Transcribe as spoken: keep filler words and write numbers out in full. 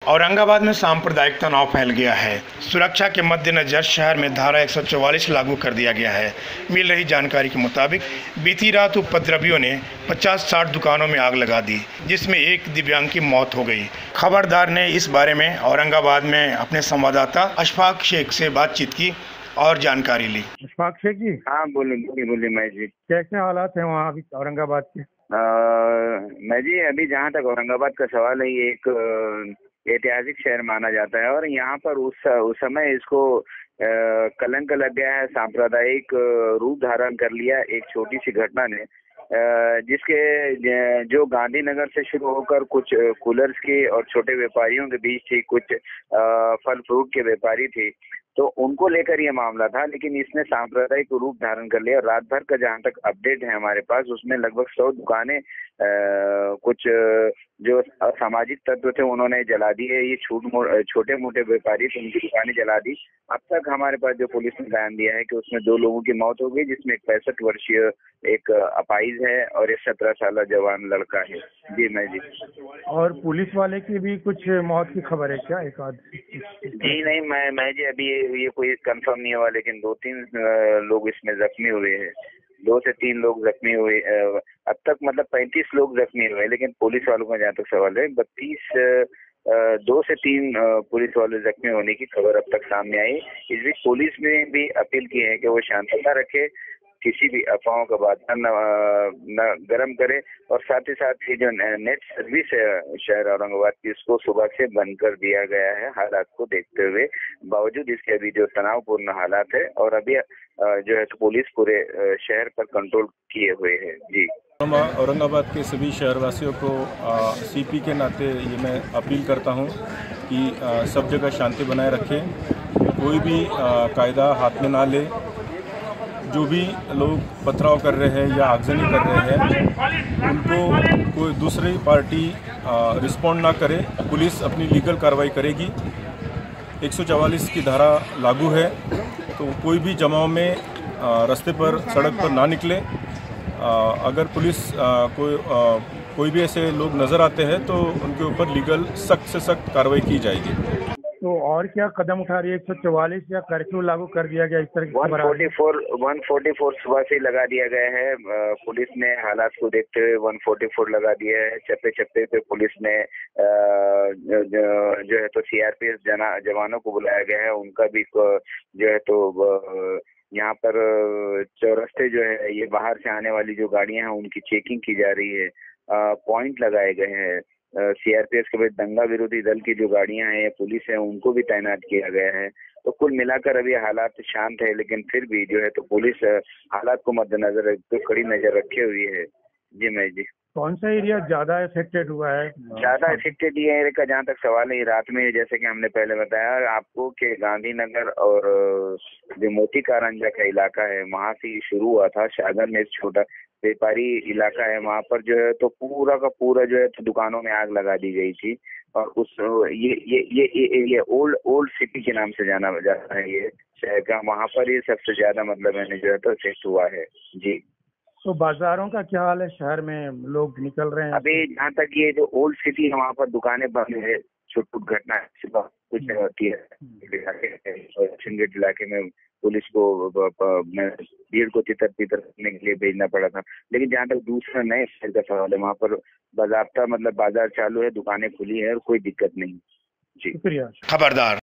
औरंगाबाद में सांप्रदायिक तनाव फैल गया है। सुरक्षा के मद्देनजर शहर में धारा एक सौ चौवालीस लागू कर दिया गया है। मिल रही जानकारी के मुताबिक बीती रात उपद्रवियों ने पचास साठ दुकानों में आग लगा दी, जिसमें एक दिव्यांग की मौत हो गई। खबरदार ने इस बारे में औरंगाबाद में अपने संवाददाता अशफाक शेख से बातचीत की और जानकारी ली। अशफाक शेख जी, हाँ बोलिए बोलिए बोलिए मैं जी। कैसे हालात हैं वहाँ अभी औरंगाबाद के? मैं जी अभी जहाँ तक औरंगाबाद का सवाल है, ये एक ऐतिहासिक शहर माना जाता है और यहाँ पर उस उस समय इसको आ, कलंक लग गया है। सांप्रदायिक रूप धारण कर लिया एक छोटी सी घटना ने, जिसके जो गांधीनगर से शुरू होकर कुछ कूलर्स के और छोटे व्यापारियों के बीच थी, कुछ फल फ्रूट के व्यापारी थे, तो उनको लेकर ये मामला था। लेकिन इसने सांप्रदायिक रूप धारण कर लिया। रात भर का जहाँ तक अपडेट है हमारे पास, उसमें लगभग सौ दुकानें कुछ जो असामाजिक तत्व थे उन्होंने जला दी है। ये छूट छोटे मोटे व्यापारी थे, उनकी दुकानें जला दी। अब तक हमारे पास जो पुलिस ने बयान दिया है कि उसमें दो लोगों की मौत हो गई, जिसमें एक पैंसठ वर्षीय एक अपाइज है और एक सत्रह साल जवान लड़का है। जी मैं जी। और पुलिस वाले की भी कुछ मौत की खबर है क्या? एक आध? जी नहीं, मैं मैं जी अभी ये, ये कोई कंफर्म नहीं हुआ, लेकिन दो तीन लोग इसमें जख्मी हुए हैं। दो से तीन लोग जख्मी हुए अब तक, मतलब पैंतीस लोग जख्मी हुए, लेकिन पुलिस वालों का जहाँ तक सवाल है बत्तीस दो से तीन पुलिस वाले जख्मी होने की खबर अब तक सामने आई। इस बीच पुलिस ने भी अपील की है कि वो शांतता रखे, किसी भी अफवाहों का बात न, न गर्म करे, और साथ ही साथ ये जो नेट सर्विस है शहर औरंगाबाद की, इसको सुबह से बंद कर दिया गया है हालात को देखते हुए। बावजूद इसके अभी जो तनावपूर्ण हालात है, और अभी जो है पुलिस पूरे शहर पर कंट्रोल किए हुए है। जी औरंगाबाद के सभी शहरवासियों को सीपी के नाते ये मैं अपील करता हूँ कि आ, सब जगह शांति बनाए रखें, कोई भी आ, कायदा हाथ में ना ले। जो भी लोग पथराव कर रहे हैं या आगजनी कर रहे हैं, उनको कोई दूसरी पार्टी रिस्पॉन्ड ना करे। पुलिस अपनी लीगल कार्रवाई करेगी। एक सौ चवालीस की धारा लागू है, तो कोई भी जमाव में आ, रास्ते पर सड़क पर ना निकले। आ, अगर पुलिस आ, कोई आ, कोई भी ऐसे लोग नज़र आते हैं तो उनके ऊपर लीगल सख्त से सख्त कार्रवाई की जाएगी। तो और क्या कदम उठा रही है? एक सौ चौवालीस या कर्फ्यू लागू कर दिया गया? इस तरह की एक सौ चौवालीस सुबह से लगा दिया गया है। पुलिस ने हालात को देखते हुए एक सौ चौवालीस लगा दिया है। चप्पे चप्पे पे पुलिस ने जो है तो सीआरपीएफ जवानों को बुलाया गया है। उनका भी जो है तो यहाँ पर चौरस्ते जो है, ये बाहर से आने वाली जो गाड़ियां हैं उनकी चेकिंग की जा रही है। पॉइंट लगाए गए हैं। सीआरपीएफ के बाद दंगा विरोधी दल की जो गाड़ियां हैं, पुलिस है, उनको भी तैनात किया गया है। तो कुल मिलाकर अभी हालात शांत है, लेकिन फिर भी जो है तो पुलिस हालात को मद्देनजर तो कड़ी नजर रखे हुई है। जी मैं जी। कौन सा एरिया ज्यादा इफेक्टेड हुआ है? ज्यादा इफेक्टेड ये एरिया का जहाँ तक सवाल है, रात में जैसे कि हमने पहले बताया आपको कि गांधीनगर और जो मोती कारंजा का इलाका है, वहाँ से शुरू हुआ था। शाहगंज में एक छोटा व्यापारी इलाका है, वहाँ पर जो है तो पूरा का पूरा जो है तो दुकानों में आग लगा दी गई थी। और उस ये ये ये ये, ये ओल्ड ओल्ड सिटी के नाम से जाना जाता है ये शहर का। वहाँ पर ये सबसे ज्यादा मतलब मैंने जो है तो इफेक्ट हुआ है। जी। तो बाजारों का क्या हाल है? शहर में लोग निकल रहे हैं? अभी जहाँ तक ये जो ओल्ड सिटी है, वहाँ पर दुकानें बंद है। छुट पुट घटना कुछ होती है। गेट इलाके में पुलिस को भीड़ को तितर बितर करने के लिए भेजना पड़ा था। लेकिन जहाँ तक दूसरा नए शहर का सवाल है, वहाँ पर बाजारता मतलब बाजार चालू है, दुकानें खुली है और कोई दिक्कत नहीं। जी शुक्रिया। खबरदार